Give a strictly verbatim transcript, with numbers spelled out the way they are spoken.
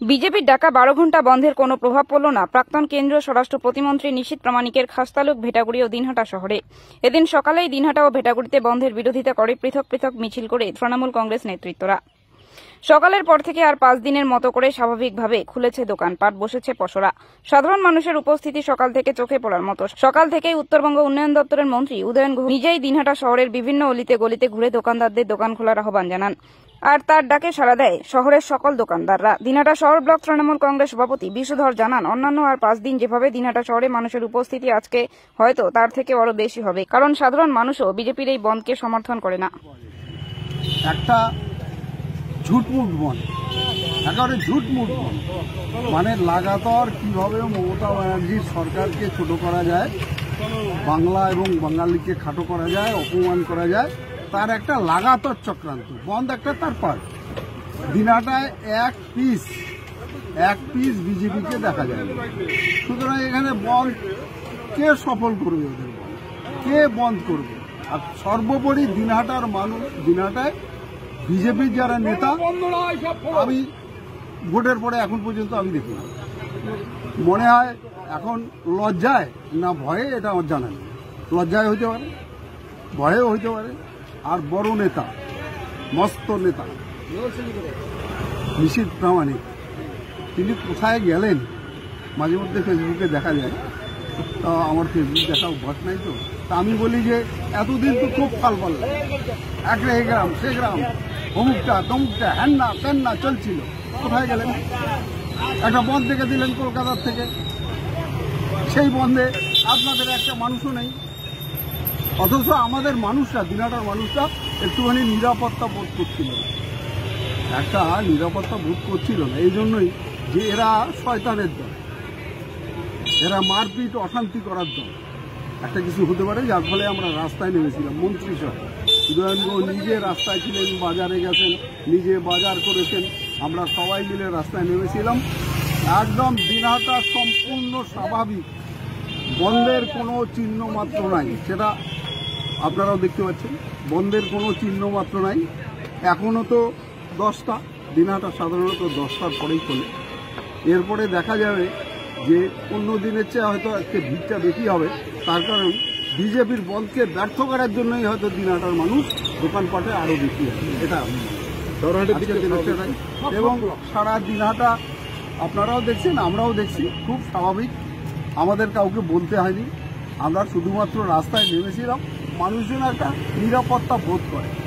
বিজেপির ডাকা বারো ঘণ্টা বন্ধের কোনো প্রভাব পড়ল না প্রাক্তন কেন্দ্রীয় স্বরাষ্ট্র প্রতিমন্ত্রী নিশীথ প্রামাণিকের খাসতালুক ভেটাগুড়ি ও দিনহাটা শহরে। এদিন সকালেই দিনহাটা ও ভেটাগুড়িতে বন্ধের বিরোধিতা করে পৃথক পৃথক মিছিল করে তৃণমূল কংগ্রেস নেতৃত্বরা। সকালের পর থেকে আর পাঁচ দিনের মতো করে স্বাভাবিকভাবে খুলেছে দোকানপাট, বসেছে পসরা। সাধারণ মানুষের উপস্থিতি সকাল থেকে চোখে পড়ার মতো। সকাল থেকেই উত্তরবঙ্গ উন্নয়ন দপ্তরের মন্ত্রী উদয়ন ঘোষ নিজেই দিনহাটা শহরের বিভিন্ন অলিতে গলিতে ঘুরে দোকানদারদের দোকান খোলার আহ্বান জানান, আর তার ডাকে সাড়া দেয় শহরের সকল দোকানদাররা। দিনহাটা শহর ব্লক তৃণমূল কংগ্রেস সভাপতি বিশুধর জানান, অন্যান্য আর পাঁচ দিন যেভাবে দিনহাটা শহরে মানুষের উপস্থিতি আজকে হয়তো তার থেকে আরো বেশি হবে, কারণ সাধারণ মানুষও বিজেপির এই বন্ধকে সমর্থন করে না। একটা ঝুটমুট বন্ধ, একেবারে ঝুটমুট বন্ধ, মানে লাগাতার কিভাবে মমতা ব্যানার্জির সরকারকে ছোট করা যায়, বাংলা এবং বাঙালিকে খাটো করা যায়, অপমান করা যায়, তার একটা লাগাতার চক্রান্ত। বন্ধ একটা তার পার্ট। দিনহাটায় এক পিস এক পিস বিজেপিকে দেখা যায়। সুতরাং এখানে বন্ধ কে সফল করবে, ওদের বন্ধ কে বন্ধ করবে? আর সর্বোপরি দিনহাটার মানুষ, দিনহাটায় বিজেপির যারা নেতা, আমি ভোটের পরে এখন পর্যন্ত আমি দেখি মনে হয় এখন লজ্জায় না ভয়ে, এটা আমার জানা নেই। লজ্জায় হইতে পারে, ভয়েও হইতে পারে। আর বড় নেতা, মস্ত নেতা নিশীথ প্রামাণিক, তিনি কোথায় গেলেন মাঝে মধ্যে ফেসবুকে দেখা যায়। তা আমার ফেসবুক দেখা অভ্যাস নাই, তো তা আমি বলি যে এতদিন তো খুব ফাল পাল্লা, একটা এ গ্রাম সে গ্রাম, অমুকটা তমুকটা হ্যান্না ত্যান্না চলছিল, কোথায় গেলেন? একটা বন্ধ ডেকে দিলেন কলকাতার থেকে, সেই বন্ধে আপনাদের একটা মানুষও নেই। অথচ আমাদের মানুষরা, দিনহাটার মানুষরা একটুখানি নিরাপত্তা বোধ করছিল না, একটা নিরাপত্তা বোধ করছিল না। এই জন্যই যে এরা শয়তানের দল, এরা মারপিট অশান্তি করার দল, একটা কিছু হতে পারে, যার ফলে আমরা রাস্তায় নেমেছিলাম। মন্ত্রী সহ উদয়নগো নিজে রাস্তায় ছিলেন, বাজারে গেছেন, নিজে বাজার করেছেন, আমরা সবাই মিলে রাস্তায় নেমেছিলাম। একদম দিনহাটা সম্পূর্ণ স্বাভাবিক, বন্ধের কোনো চিহ্ন মাত্র নাই, সেটা আপনারাও দেখতে পাচ্ছেন। বন্ধের কোনো চিহ্ন মাত্র নাই। এখনও তো দশটা, দিনহাটা সাধারণত দশটার পরেই খোলে। এরপরে দেখা যাবে যে অন্য দিনের চেয়ে হয়তো আজকে ভিড়টা বেশি হবে, তার কারণ বিজেপির বন্ধকে ব্যর্থ করার জন্যই হয়তো দিনহাটার মানুষ দোকানপাটে আরও বেশি আছে। এটা এবং সারা দিনহাটা আপনারাও দেখছেন, আমরাও দেখছি, খুব স্বাভাবিক। আমাদের কাউকে বলতে হয়নি, আমরা শুধুমাত্র রাস্তায় নেমেছিলাম, মানুষজন একটা নিরাপত্তা বোধ করে।